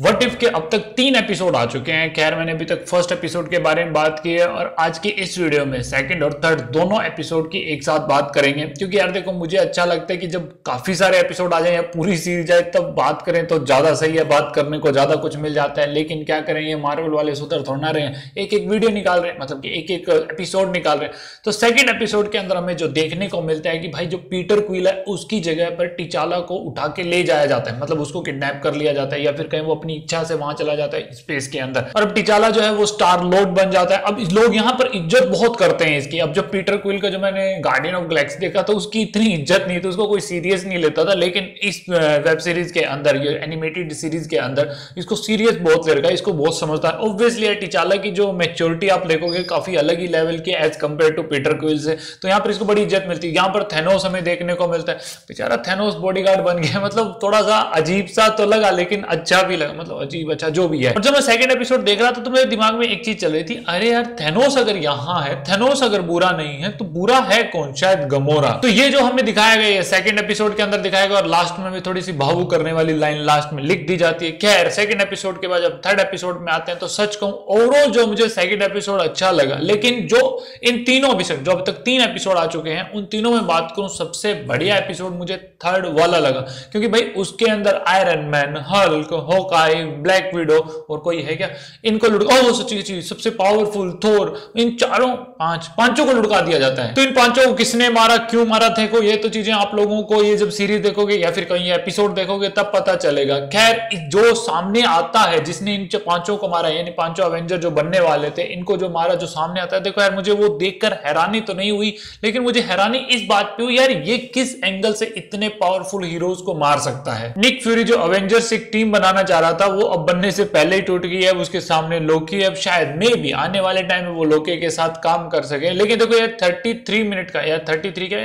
What if के अब तक 3 एपिसोड आ चुके हैं। खैर मैंने अभी तक फर्स्ट एपिसोड के बारे में बात की है और आज की इस वीडियो में सेकंड और थर्ड दोनों एपिसोड की एक साथ बात करेंगे, क्योंकि यार देखो मुझे अच्छा लगता है कि जब काफी सारे एपिसोड आ जाए या पूरी सीरीज आए तब बात करें तो ज्यादा सही है, बात करने को ज्यादा कुछ मिल जाता है। लेकिन क्या करें, ये मार्वल वाले सुधर थोड़ा ना रहे हैं, एक एक वीडियो निकाल रहे हैं, मतलब कि एक एक एपिसोड निकाल रहे हैं। तो सेकंड एपिसोड के अंदर हमें जो देखने को मिलता है कि भाई जो पीटर क्विल है उसकी जगह पर टिचाला को उठा के ले जाया जाता है, मतलब उसको किडनैप कर लिया जाता है या फिर कहीं वो अपनी इच्छा से वहां चला जाता है स्पेस के अंदर। और अब टिचाला जो है वो स्टार लॉर्ड बन जाता है। अब लोग यहाँ पर इज्जत बहुत करते हैं इसकी। अब जब पीटर क्विल का जो मैंने गार्डियन ऑफ गैलेक्सी देखा तो उसकी इतनी इज्जत नहीं थी, उसको कोई सीरियस नहीं लेता था। लेकिन इस वेब सीरीज के अंदर, ये एनिमेटेड सीरीज के अंदर इसको सीरियस बहुत ले रखा है, इसको बहुत समझता है। ऑब्वियसली टिचाला की जो मैच्योरिटी आप देखोगे काफी अलग ही लेवल की edge compare to Peter Quill से, तो यहाँ पर इसको बड़ी इज्जत मिलती है। यहाँ पर थेनोस हमें देखने को मिलता है, बेचारा थेनोस बॉडीगार्ड बन गया, मतलब थोड़ा सा अजीब सा तो लगा लेकिन अच्छा भी लगा, मतलब अजीब अच्छा जो भी है। और जब मैं सेकंड एपिसोड देख रहा था तो मेरे दिमाग में एक चीज चल रही थी, अरे यार थेनोस अगर यहाँ है, थेनोस अगर बुरा नहीं है तो बुरा है कौन? शायद गमोरा। तो ये जो हमें दिखाया गया है सेकंड एपिसोड के अंदर दिखाया गया और लास्ट में भी थोड़ी सी भावुक करने वाली लाइन लास्ट में लिख दी जाती है। खैर सेकंड एपिसोड के बाद जब थर्ड एपिसोड में आते हैं तो सच कहूं ओवरऑल जो मुझे सेकंड एपिसोड अच्छा लगा, लेकिन जो इन तीनों एपिसोड, जो अब तक 3 एपिसोड आ चुके हैं उन तीनों में बात करूं सबसे बढ़िया एपिसोड मुझे थर्ड वाला लगा, क्योंकि भाई उसके अंदर Iron Man, Hulk, Hawkeye, Black Widow और कोई है क्या, इनको सच्ची सबसे पावरफुल थोर, इन चारों पांचों को लुढ़का दिया जाता है। तो इन पांचों को किसने मारा, क्यों मारा थे को, ये तो चीजें आप लोगों को ये जब सीरीज देखोगे या फिर कहीं एपिसोड देखोगे तब पता चलेगा। खैर जो सामने आता है जिसने इन पांचों को मारा, यानी पांचों अवेंजर जो बनने वाले थे, इनको जो मारा, जो सामने आता है, देखो यार मुझे वो देखकर हैरानी तो नहीं हुई, लेकिन मुझे हैरानी इस बात पे हुई यार ये किस एंगल से इतने पावरफुल हीरोज को मार सकता है। निक फ्यूरी जो अवेंजर्स एक टीम बनाना चाह रहा था वो अब बनने से पहले ही टूट गई है। उसके सामने लोकी, अब शायद मे भी आने वाले टाइम में वो लोकी के साथ काम कर सके। लेकिन देखो यार 33 मिनट का या 33 का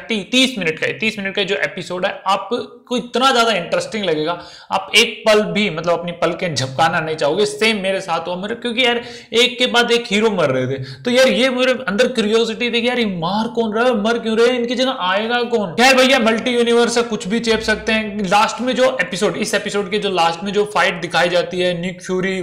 30 मिनट का जो एपिसोड है आपको इतना ज्यादा इंटरेस्टिंग लगेगा, आप एक पल भी मतलब अपनी पल के झपकाना नहीं चाहोगे। सेम मेरे साथ हुआ मेरे, क्योंकि यार एक के बाद एक हीरो मर रहे थे, तो यार ये मेरे अंदर क्यूरियोसिटी थी कि यार ये मार कौन रहा है, मर क्यों रहे हैं, इनकी जगह आएगा कौन। खैर भैया मल्टी यूनिवर्स है, कुछ भी चेप सकते हैं। लास्ट में जो एपिसोड, इस एपिसोड के जो लास्ट में जो फाइट दिखाई जाती है, निक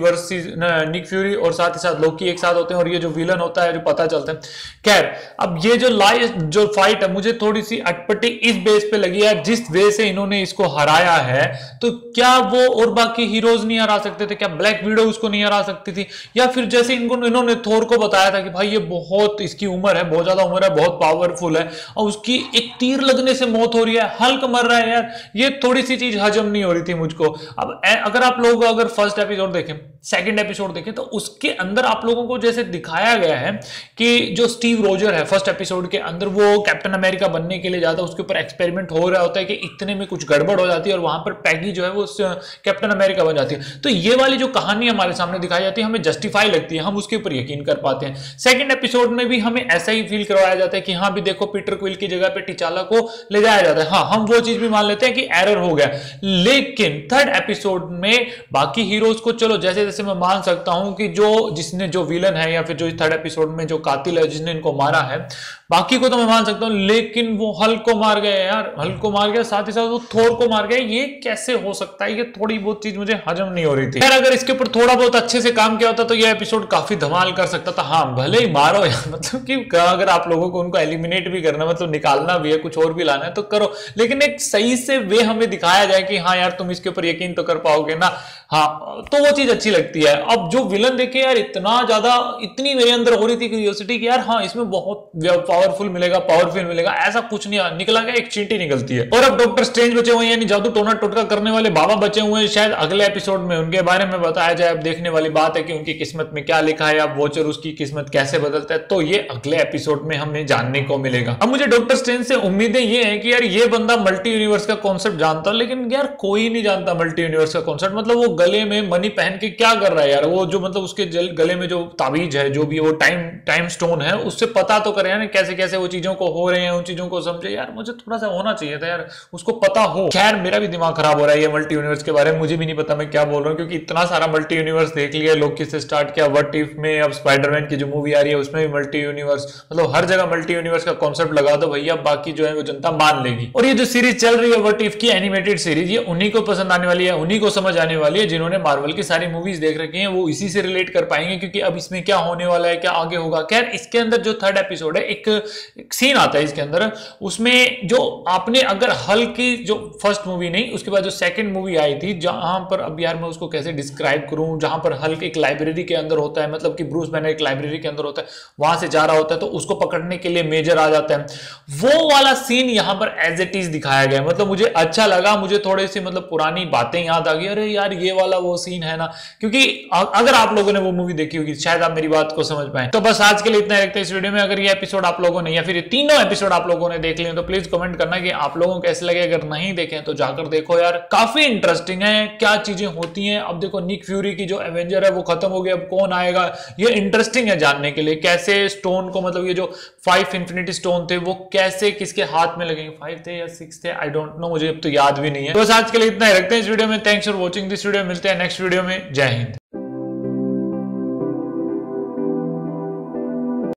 फ्यूरी और साथ ही साथ लोकी एक साथ होते हैं और ये जो विलन होता है जो पता चलता है। खैर अब ये जो फाइट है मुझे थोड़ी सी अटपटी इस बेस पे लगी है, जिस वे से इन्होंने इसको हराया है, तो क्या वो और बाकी हीरोज नहीं हरा सकते थे? क्या ब्लैक विडो उसको नहीं हरा सकती थी? या फिर जैसे इन्होंने थोर को बताया था कि भाई ये बहुत, इसकी उम्र है, बहुत ज्यादा उम्र है, बहुत पावरफुल है और उसकी एक तीर लगने से मौत हो रही है, हल्क मर रहा है, यार ये थोड़ी सी चीज हजम नहीं हो रही थी मुझको। अब अगर आप लोग अगर फर्स्ट एपिसोड देखें, सेकंड एपिसोड देखें, तो उसके अंदर आप लोगों को जैसे दिखाया गया है कि जो स्टीव रोजर है फर्स्ट एपिसोड के अंदर, वो कैप्टन अमेरिका बनने के लिए जाता है, उसके ऊपर एक्सपेरिमेंट हो रहा होता है कि इतने में कुछ गड़बड़ हो जाती है और वहां पर पैगी जो है वो कैप्टन अमेरिका बन जाती है। तो ये वाली जो कहानी हमारे सामने दिखाई जाती है हमें जस्टिफाई लगती है, हम उसके ऊपर यकीन कर पाते हैं। सेकंड एपिसोड में भी हमें ऐसा ही फील करवाया जाता है कि हाँ भी देखो पीटर क्विल की जगह पे टिचाला को ले जाया जाता है, हाँ हम वो चीज भी मान लेते हैं कि एरर हो गया। लेकिन थर्ड एपिसोड में बाकी हीरोज को चलो जैसे जैसे मैं मान सकता हूं कि जिसने जो विलन है या फिर जो थर्ड एपिसोड में जो कातिल है जिसने इनको मारा है, बाकी को तो मैं मान सकता हूं, लेकिन वो हल्क को मार गए यार, हल्क को मार गया, साथ ही साथ वो थोर को मार गए। ये कैसे हो सकता है? ये थोड़ी बहुत चीज मुझे हजम नहीं हो रही थी। यार अगर इसके ऊपर थोड़ा बहुत अच्छे से काम किया होता तो ये एपिसोड काफी धमाल कर सकता था। हाँ भले ही मारो यार, मतलब कि अगर आप लोगों को उनको एलिमिनेट भी करना, मतलब निकालना भी है, कुछ और भी लाना है तो करो, लेकिन एक सही से वे हमें दिखाया जाए कि हाँ यार तुम इसके ऊपर यकीन तो कर पाओगे ना, हाँ तो वो चीज अच्छी लगती है। अब जो विलन देखे यार इतना ज्यादा, इतनी मेरे अंदर हो रही थी क्यूरियोसिटी कि यार हाँ इसमें बहुत पावरफुल मिलेगा, ऐसा कुछ नहीं निकला गया, एक चींटी निकलती है। और अब डॉक्टर स्ट्रेंज बचे हुए हैं, यानी जादू टोना टोटका करने वाले बाबा बचे हुए हैं, शायद अगले एपिसोड में उनके बारे में बताया जाए। अब देखने वाली बात है कि उनकी किस्मत में क्या लिखा है, अब वॉचर उसकी किस्मत कैसे बदलता है, तो ये अगले एपिसोड में हमें जानने को मिलेगा। अब मुझे डॉक्टर स्ट्रेंज से उम्मीदें ये है कि यार ये बंदा मल्टी यूनिवर्स का कॉन्सेप्ट जानता, लेकिन यार कोई नहीं जानता मल्टी यूनिवर्स का कॉन्सेप्ट। मतलब वो गले में मनी पहन के क्या कर रहा है यार, वो जो मतलब उसके गले में जो ताबीज है, जो भी वो टाइम स्टोन है, उससे पता तो करे ना कैसे कैसे वो चीजों को हो रहे हैं, उन चीजों को समझे। यार मुझे थोड़ा सा होना चाहिए था यार, उसको पता हो। खैर मेरा भी दिमाग खराब हो रहा है ये मल्टी यूनिवर्स के बारे में, मुझे भी नहीं पता मैं क्या बोल रहा हूँ, क्योंकि इतना सारा मल्टी यूनिवर्स देख लिया, लोकी से स्टार्ट किया, व्हाट इफ में, अब स्पाइडरमैन की जो मूवी आ रही है उसमें भी मल्टी यूनिवर्स, मतलब हर जगह मल्टी यूनिवर्स का कॉन्सेप्ट लगा दो भैया, बाकी जो है वो जनता मान लेगी। और ये जो सीरीज चल रही है व्हाट इफ की एनिमेटेड सीरीज, ये उन्हीं को पसंद आने वाली है, उन्हीं को समझ आने वाली है जिन्होंने मार्वल की सारी मूवीज देख रखी हैं, वो इसी से रिलेट कर पाएंगे, क्योंकि अब इसमें क्या होने वाला है, क्या आगे होगा। खैर इसके अंदर जो थर्ड एपिसोड है, एक सीन आता है इसके अंदर, उसमें जो आपने अगर हल्क की जो फर्स्ट मूवी नहीं, उसके बाद जो सेकंड मूवी आई थी, जहां पर अब यार मैं उसको कैसे डिस्क्राइब करूं, जहां पर हल्क एक लाइब्रेरी के अंदर होता है, मतलब कि ब्रूस बैनर एक लाइब्रेरी के अंदर होता है, वहां से जा रहा होता है तो उसको पकड़ने के लिए मेजर आ जाता है, वो वाला सीन यहां पर एज इट इज दिखाया गया। मतलब मुझे अच्छा लगा, मुझे थोड़ी सी मतलब पुरानी बातें याद आ गई, अरे यार ये वाला वो सीन है ना, क्योंकि अगर आप लोगों ने वो मूवी देखी होगी शायद आप मेरी बात को समझ पाए। तो बस आज के लिए इतना रखते हैं इस वीडियो में। अगर ये एपिसोड आप लोगों ने या फिर तीनों एपिसोड आप लोगों ने देख लिए तो प्लीज कमेंट करना कि आप लोगों को कैसे लगे। अगर नहीं देखे तो जाकर देखो यार, काफी इंटरेस्टिंग है, क्या चीजें होती हैं। अब देखो निक फ्यूरी की जो एवेंजर है वो खत्म हो गया, अब कौन आएगा, ये इंटरेस्टिंग है जानने के लिए। कैसे स्टोन को, मतलब ये जो 5 इंफिनिटी स्टोन थे वो कैसे किसके हाथ में लगेंगे, 5 थे या 6 थे, आई डोंट नो, मुझे अब तो याद भी नहीं है। तो बस आज के लिए इतना ही रखते हैं इस वीडियो में। Thanks for watching this video, मिलते हैं नेक्स्ट वीडियो में। जय हिंद।